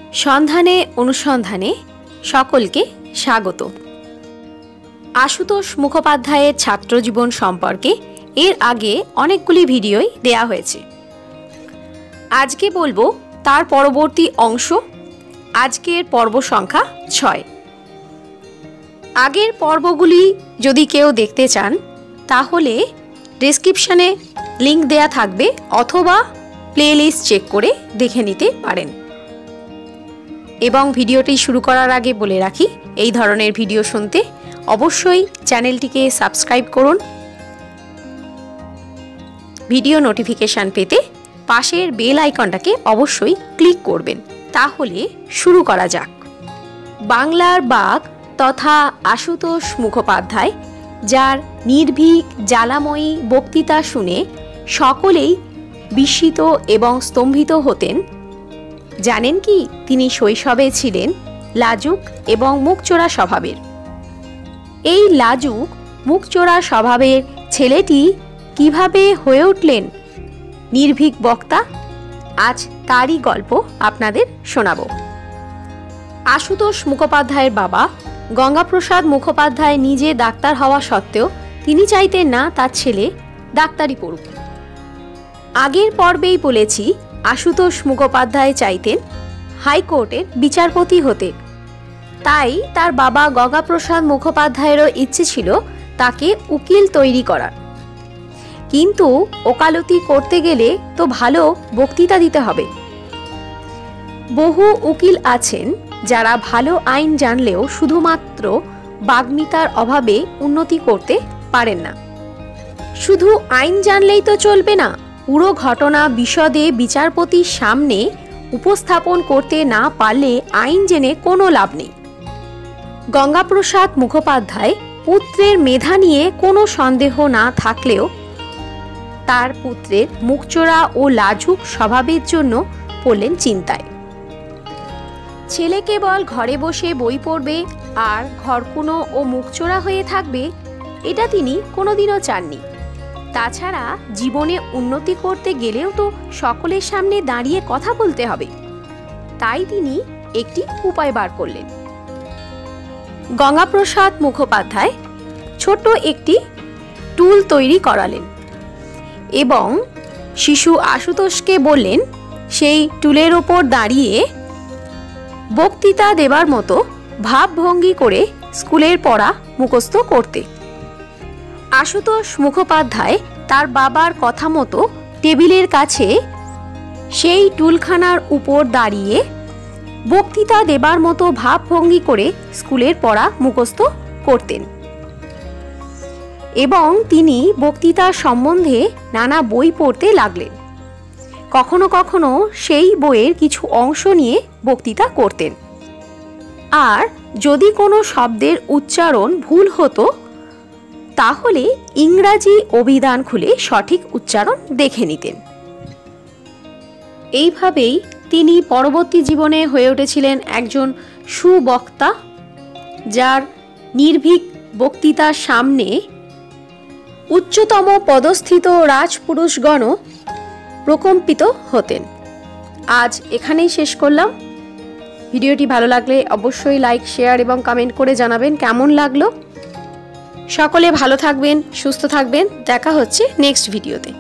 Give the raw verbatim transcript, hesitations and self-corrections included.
সন্ধানে অনুসন্ধানে সকলকে স্বাগত। আশুতোষ মুখোপাধ্যায়ের ছাত্রজীবন সম্পর্কে এর আগে অনেকগুলি ভিডিওই দেয়া হয়েছে। আজকে বলবো তার পরবর্তী অংশ। আজকের পর্ব সংখ্যা ছয়। আগের পর্বগুলি যদি কেউ দেখতে চান তাহলে ডেসক্রিপশনে লিংক দেয়া থাকবে অথবা প্লেলিস্ট চেক করে দেখে নিতে পারেন। এবং ভিডিওটি শুরু করার আগে বলে রাখি, এই ধরনের ভিডিও শুনতে অবশ্যই চ্যানেলটিকে সাবস্ক্রাইব করুন। ভিডিও নোটিফিকেশান পেতে পাশের বেল আইকনটাকে অবশ্যই ক্লিক করবেন। তাহলে শুরু করা যাক। বাংলার বাঘ তথা আশুতোষ মুখোপাধ্যায়, যার নির্ভীক জ্বালাময়ী বক্তৃতা শুনে সকলেই বিস্মিত এবং স্তম্ভিত হতেন। জানেন কি, তিনি শৈশবে ছিলেন লাজুক এবং মুখচোরা স্বভাবের। এই লাজুক মুখচোরা স্বভাবের ছেলেটি কিভাবে হয়ে উঠলেন নির্ভীক বক্তা, আজ তারই গল্প আপনাদের শোনাব। আশুতোষ মুখোপাধ্যায়ের বাবা গঙ্গাপ্রসাদ মুখোপাধ্যায় নিজে ডাক্তার হওয়া সত্ত্বেও তিনি চাইতেন না তার ছেলে ডাক্তারি পড়ুক। আগের পর্বেই বলেছি, আশুতোষ মুখোপাধ্যায় চাইতেন হাইকোর্টের বিচারপতি হতে। তাই তার বাবা গঙ্গাপ্রসাদ মুখোপাধ্যায়েরও ইচ্ছে ছিল তাকে উকিল তৈরি করার। কিন্তু ওকালতি করতে গেলে তো ভালো বক্তৃতা দিতে হবে। বহু উকিল আছেন যারা ভালো আইন জানলেও শুধুমাত্র বাগ্মিতার অভাবে উন্নতি করতে পারেন না। শুধু আইন জানলেই তো চলবে না, পুরো ঘটনা বিশদে বিচারপতির সামনে উপস্থাপন করতে না পারলে আইন জেনে কোনো লাভ নেই। গঙ্গাপ্রসাদ মুখোপাধ্যায় পুত্রের মেধা নিয়ে কোনো সন্দেহ না থাকলেও তার পুত্রের মুখচোরা ও লাজুক স্বভাবের জন্য পড়লেন চিন্তায়। ছেলে কেবল ঘরে বসে বই পড়বে আর ঘরকুনো ও মুখচোরা হয়ে থাকবে, এটা তিনি কোনোদিনও চাননি। তাছাড়া জীবনে উন্নতি করতে গেলেও তো সকলের সামনে দাঁড়িয়ে কথা বলতে হবে। তাই তিনি একটি উপায় বার করলেন। গঙ্গাপ্রসাদ মুখোপাধ্যায় ছোট একটি টুল তৈরি করালেন এবং শিশু আশুতোষকে বললেন সেই টুলের ওপর দাঁড়িয়ে বক্তৃতা দেবার মতো ভাবভঙ্গি করে স্কুলের পড়া মুখস্থ করতে। আশুতোষ মুখোপাধ্যায় তার বাবার কথা মতো টেবিলের কাছে সেই টুলখানার উপর দাঁড়িয়ে বক্তৃতা দেবার মতো ভাবভঙ্গি করে স্কুলের পড়া মুখস্থ করতেন। এবং তিনি বক্তৃতার সম্বন্ধে নানা বই পড়তে লাগলেন। কখনো কখনো সেই বইয়ের কিছু অংশ নিয়ে বক্তৃতা করতেন। আর যদি কোনো শব্দের উচ্চারণ ভুল হতো তাহলে ইংরাজি অভিধান খুলে সঠিক উচ্চারণ দেখে নিতেন। এইভাবেই তিনি পরবর্তী জীবনে হয়ে উঠেছিলেন একজন সুবক্তা, যার নির্ভীক বক্তৃতার সামনে উচ্চতম পদস্থিত রাজপুরুষগণও প্রকম্পিত হতেন। আজ এখানেই শেষ করলাম। ভিডিওটি ভালো লাগলে অবশ্যই লাইক, শেয়ার এবং কমেন্ট করে জানাবেন কেমন লাগলো। সকলে ভালো থাকবেন, সুস্থ থাকবেন। দেখা হচ্ছে নেক্সট ভিডিওতে।